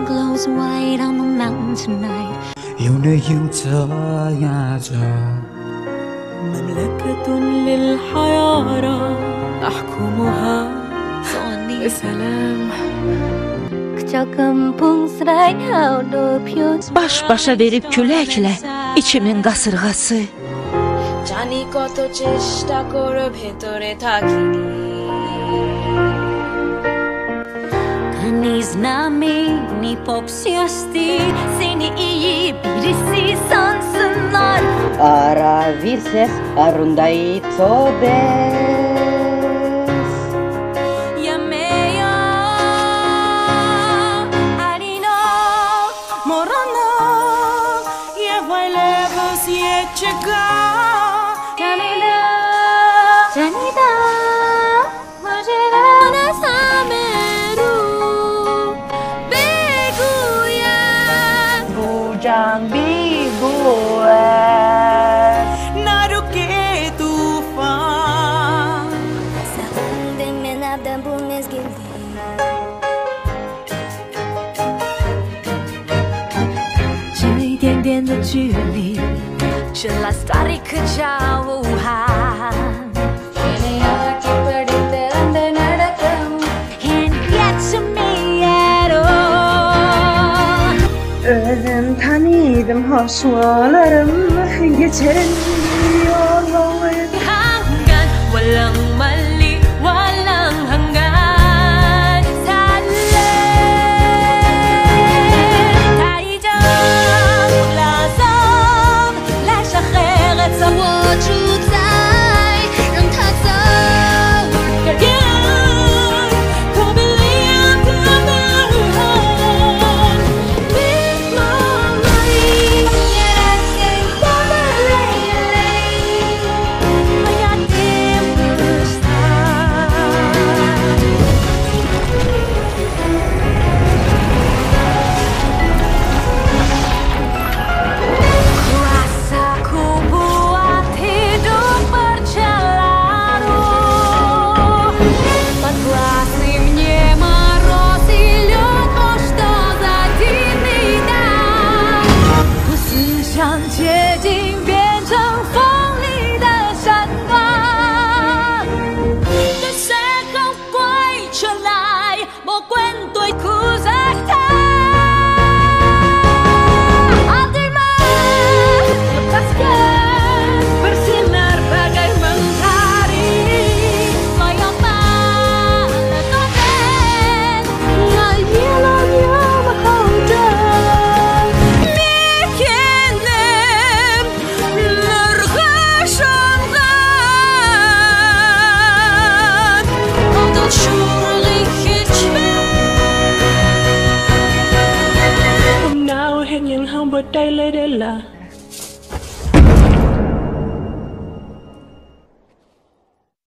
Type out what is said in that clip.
glows white on the mountain tonight. yêu nơi yêu يا مملكة للحيارى أحكمها بسلام. Baş başa verip küləklə içimin qasırğası. জানি কত চেষ্টা করে ভেতরে থাকি Deniz namini popsiyasti seni iyi birisi sansınlar. Ara virses arundaito des. Yameya arino morana je vajlevos je čega Janida Janida Mojera na sameru Beguya Bujang bigues. na ruke tufan. Sa unde me nadam bu mezgildi这一点点的距离是la story 可叫无憾 And yet to me at all Özüm tanıdım hoşlarım geçerim yolları. hanggan walang mali walang hanggan salin tayo lasam la shakhirat sa 我住在让它走 Rasaku buat hidup bercelaru Подвластный мне мороз и лед, о, что за дивный дар 不思想接近变成锋利的闪光对世后quay trở lại bỏ quên tuổi cũ rách tha lepaskan bersinar bagai mentari layaklah lekoten ngayelanya mahaudan mikirim lergeşandan ondan şurli hiçbir Hôm nào hết những hông bật tay lấy đây là